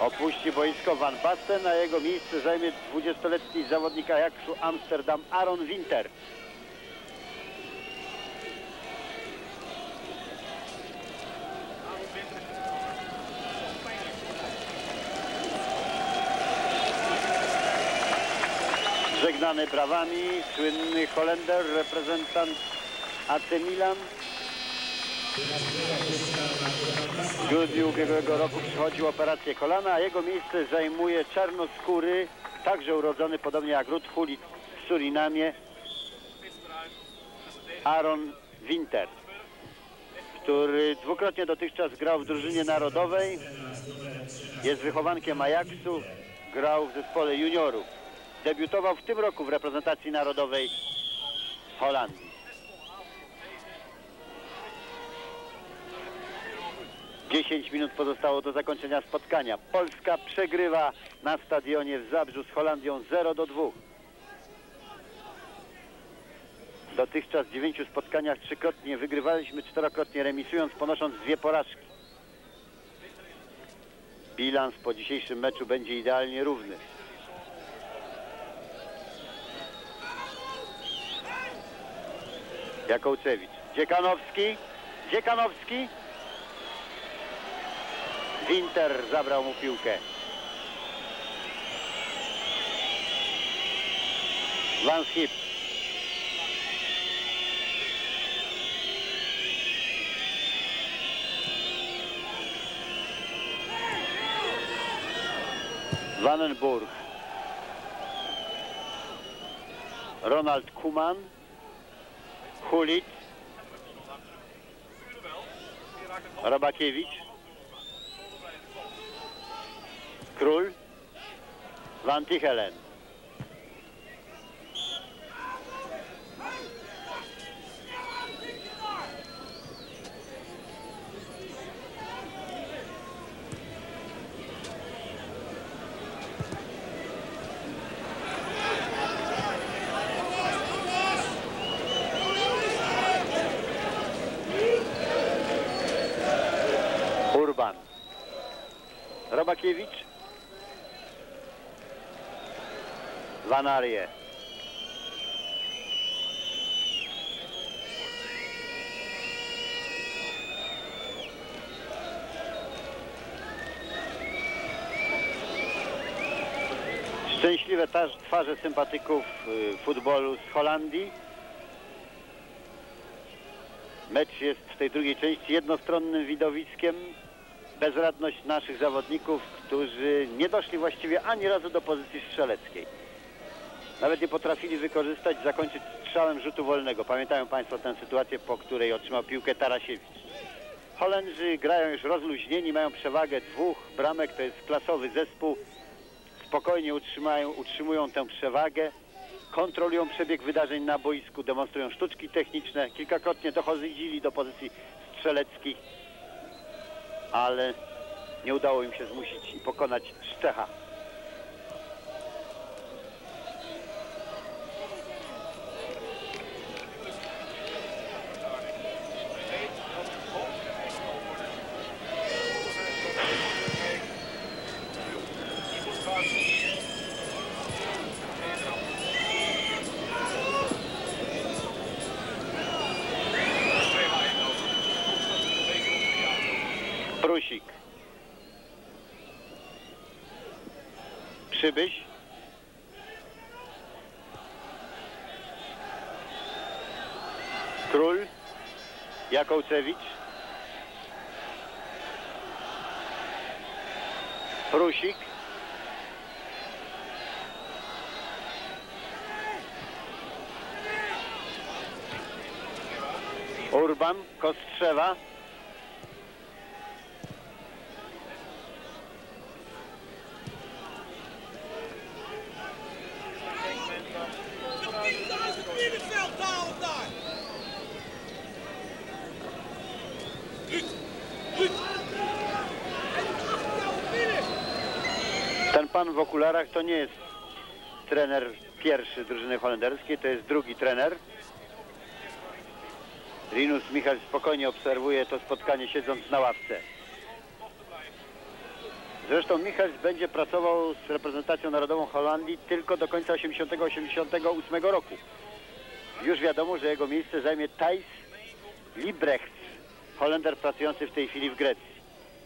Opuści boisko Van Basten, a jego miejsce zajmie 20-letni zawodnik Ajaxu Amsterdam Aaron Winter. Żegnany brawami słynny Holender, reprezentant AC Milan. W grudniu ubiegłego roku przechodził operację kolana, a jego miejsce zajmuje czarnoskóry, także urodzony podobnie jak Ruud Gullit w Surinamie, Aaron Winter, który dwukrotnie dotychczas grał w drużynie narodowej, jest wychowankiem Ajaxu, grał w zespole juniorów. Debiutował w tym roku w reprezentacji narodowej Holandii. 10 minut pozostało do zakończenia spotkania. Polska przegrywa na stadionie w Zabrzu z Holandią 0-2. Dotychczas w 9 spotkaniach 3-krotnie wygrywaliśmy, 4-krotnie remisując, ponosząc 2 porażki. Bilans po dzisiejszym meczu będzie idealnie równy. Jakołczewicz, Dziekanowski. Winter zabrał mu piłkę. Van Schip. Vandenburg. Ronald Koeman. Gullit. Robakiewicz. Król. Van Tichelen. Urban. Robakiewicz. Van Arie. Szczęśliwe twarze sympatyków futbolu z Holandii. Mecz jest w tej drugiej części jednostronnym widowiskiem. Bezradność naszych zawodników, którzy nie doszli właściwie ani razu do pozycji strzeleckiej. Nawet nie potrafili zakończyć strzałem rzutu wolnego. Pamiętają Państwo tę sytuację, po której otrzymał piłkę Tarasiewicz. Holendrzy grają już rozluźnieni, mają przewagę 2 bramek, to jest klasowy zespół. Spokojnie utrzymują tę przewagę, kontrolują przebieg wydarzeń na boisku, demonstrują sztuczki techniczne, kilkakrotnie dochodzili do pozycji strzeleckich, ale nie udało im się zmusić i pokonać Szczecha. Prusik. Przybyś. Król. Jakołczewicz. Prusik. Urban. Kostrzewa. Ten pan w okularach to nie jest trener pierwszy drużyny holenderskiej, to jest drugi trener. Rinus Michels spokojnie obserwuje to spotkanie, siedząc na ławce. Zresztą Michels będzie pracował z reprezentacją narodową Holandii tylko do końca 88 roku. Już wiadomo, że jego miejsce zajmie Thijs Liebrechts, Holender pracujący w tej chwili w Grecji.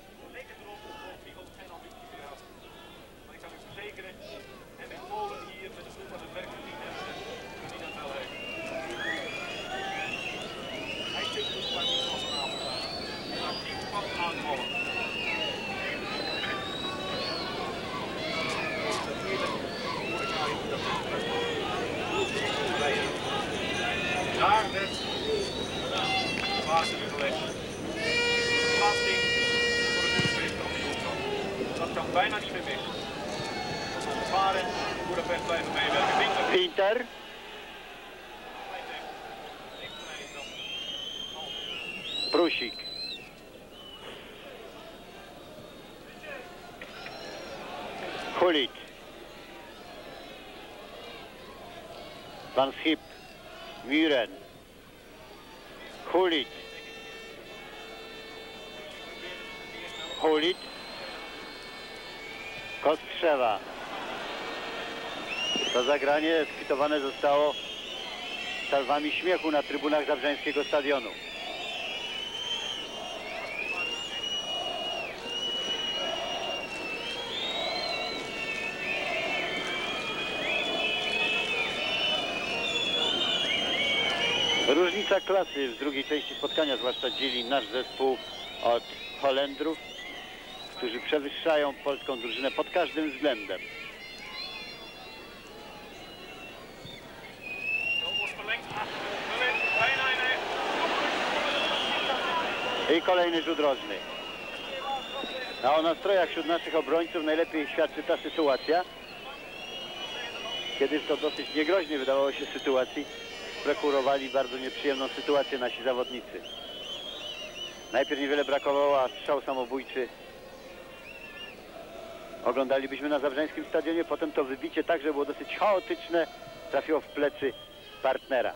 Daar werd basis gelegd. Plaatsing voor het Europees kampioenschap. Dat kan bijna niet meer mis. Dat zal de varen in Boedapest blijven meewerken. Winter. Prusik. Gullit. Van Schip. Muren. Gullit. Gullit. Kostrzewa. To zagranie skwitowane zostało salwami śmiechu na trybunach zabrzeńskiego stadionu. Różnica klasy w drugiej części spotkania zwłaszcza dzieli nasz zespół od Holendrów, którzy przewyższają polską drużynę pod każdym względem. I kolejny rzut rożny. A o nastrojach wśród naszych obrońców najlepiej świadczy ta sytuacja, kiedy w to dosyć niegroźnie wydawało się sytuacji prekurowali bardzo nieprzyjemną sytuację nasi zawodnicy. Najpierw niewiele brakowało, a strzał samobójczy oglądalibyśmy na zabrzeńskim stadionie, potem to wybicie także było dosyć chaotyczne, trafiło w plecy partnera.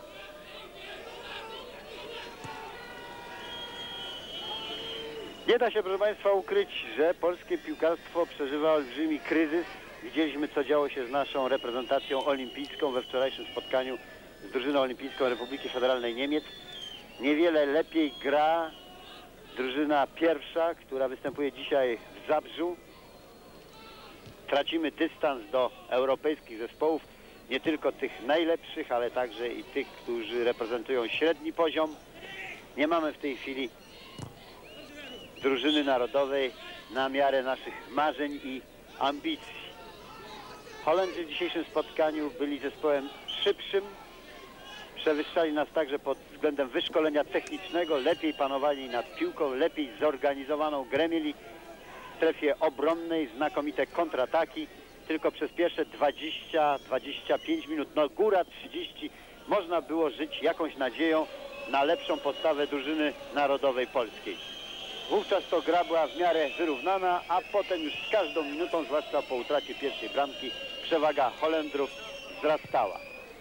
Nie da się, proszę Państwa, ukryć, że polskie piłkarstwo przeżywa olbrzymi kryzys. Widzieliśmy, co działo się z naszą reprezentacją olimpijską we wczorajszym spotkaniu z drużyną olimpijską Republiki Federalnej Niemiec. Niewiele lepiej gra drużyna pierwsza, która występuje dzisiaj w Zabrzu. Tracimy dystans do europejskich zespołów, nie tylko tych najlepszych, ale także i tych, którzy reprezentują średni poziom. Nie mamy w tej chwili drużyny narodowej na miarę naszych marzeń i ambicji. Holendrzy w dzisiejszym spotkaniu byli zespołem szybszym, przewyższali nas także pod względem wyszkolenia technicznego, lepiej panowali nad piłką, lepiej zorganizowaną grę mieli w strefie obronnej, znakomite kontrataki. Tylko przez pierwsze 20-25 minut, no góra 30, można było żyć jakąś nadzieją na lepszą postawę drużyny narodowej polskiej. Wówczas to gra była w miarę wyrównana, a potem już z każdą minutą, zwłaszcza po utracie pierwszej bramki, przewaga Holendrów wzrastała.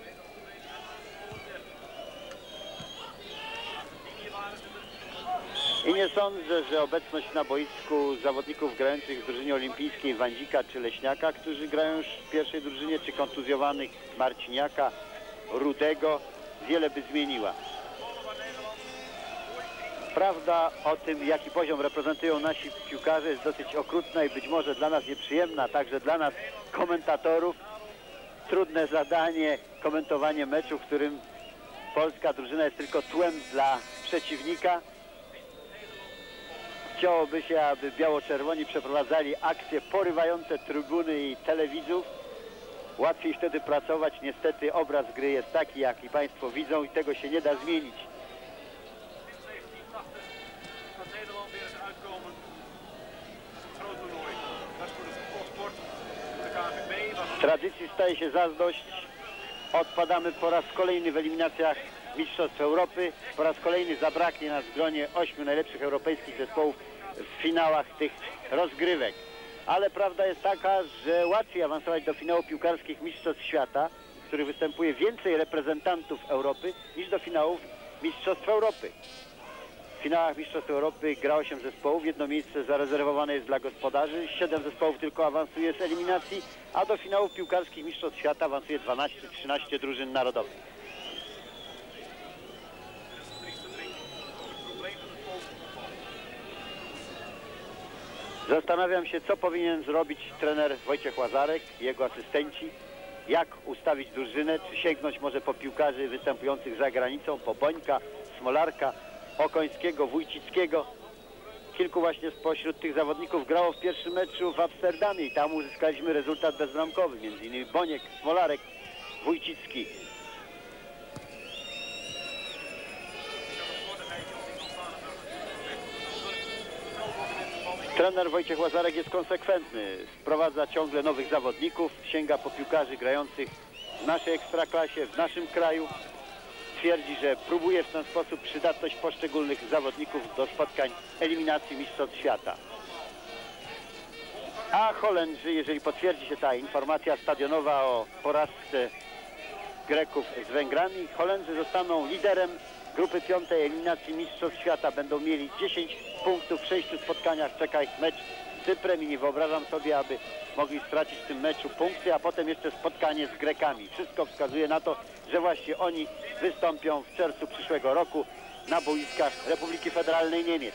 I nie sądzę, że obecność na boisku zawodników grających w drużynie olimpijskiej Wandzika czy Leśniaka, którzy grają już w pierwszej drużynie, czy kontuzjowanych Marciniaka, Rudego, wiele by zmieniła. Prawda o tym, jaki poziom reprezentują nasi piłkarze, jest dosyć okrutna i być może dla nas nieprzyjemna, także dla nas komentatorów. Trudne zadanie, komentowanie meczu, w którym polska drużyna jest tylko tłem dla przeciwnika. Chciałoby się, aby biało-czerwoni przeprowadzali akcje porywające trybuny i telewidzów. Łatwiej wtedy pracować. Niestety obraz gry jest taki, jaki Państwo widzą i tego się nie da zmienić. Tradycji staje się zazdrość. Odpadamy po raz kolejny w eliminacjach Mistrzostw Europy. Po raz kolejny zabraknie nas w gronie 8 najlepszych europejskich zespołów w finałach tych rozgrywek. Ale prawda jest taka, że łatwiej awansować do finału piłkarskich Mistrzostw Świata, w których występuje więcej reprezentantów Europy, niż do finałów Mistrzostw Europy. W finałach Mistrzostw Europy gra 8 zespołów, jedno miejsce zarezerwowane jest dla gospodarzy, 7 zespołów tylko awansuje z eliminacji, a do finałów piłkarskich Mistrzostw Świata awansuje 12-13 drużyn narodowych. Zastanawiam się, co powinien zrobić trener Wojciech Łazarek i jego asystenci, jak ustawić drużynę, czy sięgnąć może po piłkarzy występujących za granicą, po Bońka, Smolarka, Okońskiego, Wójcickiego. Kilku właśnie spośród tych zawodników grało w pierwszym meczu w Amsterdamie i tam uzyskaliśmy rezultat bezbramkowy, między innymi Boniek, Smolarek, Wójcicki. Trener Wojciech Łazarek jest konsekwentny, wprowadza ciągle nowych zawodników, sięga po piłkarzy grających w naszej ekstraklasie, w naszym kraju. Twierdzi, że próbuje w ten sposób przydatność poszczególnych zawodników do spotkań eliminacji Mistrzostw Świata. A Holendrzy, jeżeli potwierdzi się ta informacja stadionowa o porażce Greków z Węgrami, Holendrzy zostaną liderem grupy 5. eliminacji Mistrzostw Świata. Będą mieli 10 punktów w 6 spotkaniach. Czeka ich mecz z Cyprem i nie wyobrażam sobie, aby mogli stracić w tym meczu punkty, a potem jeszcze spotkanie z Grekami. Wszystko wskazuje na to, że właśnie oni wystąpią w czerwcu przyszłego roku na boiskach Republiki Federalnej Niemiec.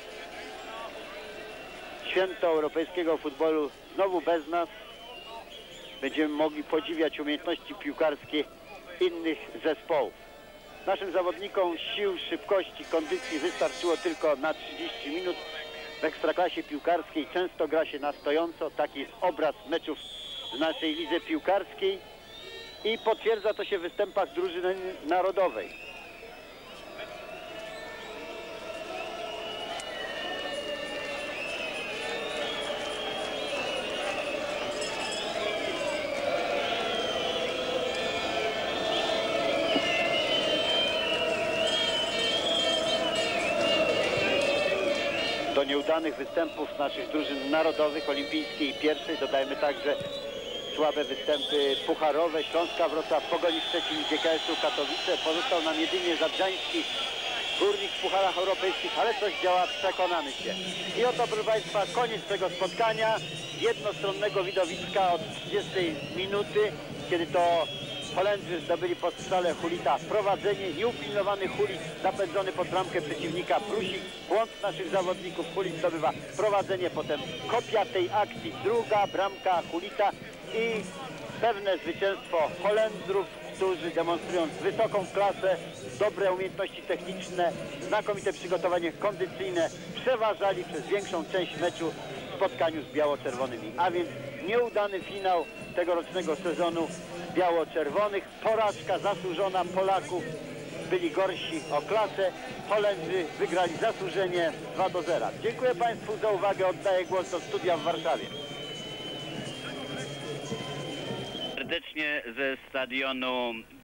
Święto europejskiego futbolu znowu bez nas. Będziemy mogli podziwiać umiejętności piłkarskie innych zespołów. Naszym zawodnikom sił, szybkości, kondycji wystarczyło tylko na 30 minut. W ekstraklasie piłkarskiej często gra się na stojąco. Taki jest obraz meczów w naszej lidze piłkarskiej i potwierdza to się w występach drużyny narodowej. Do nieudanych występów naszych drużyn narodowych, olimpijskiej i pierwszej dodajmy także słabe występy pucharowe Śląska Wrocław, Pogoni Szczecin, GKS-u Katowice. Pozostał nam jedynie Zabrzański Górnik w pucharach europejskich, ale coś działa, przekonamy się. I oto, proszę Państwa, koniec tego spotkania, jednostronnego widowiska od 30 minuty, kiedy to Holendrzy zdobyli po strzale Hulita prowadzenie, nieupilnowany Hulit napędzony pod bramkę przeciwnika, Brusik, błąd naszych zawodników, Hulit zdobywa prowadzenie, potem kopia tej akcji, druga bramka Hulita i pewne zwycięstwo Holendrów, którzy demonstrując wysoką klasę, dobre umiejętności techniczne, znakomite przygotowanie kondycyjne, przeważali przez większą część meczu w spotkaniu z biało-czerwonymi. A więc nieudany finał tegorocznego sezonu biało-czerwonych, porażka zasłużona Polaków, byli gorsi o klasę, Holendrzy wygrali zasłużenie 2-0. Dziękuję Państwu za uwagę, oddaję głos do studia w Warszawie. Serdecznie ze stadionu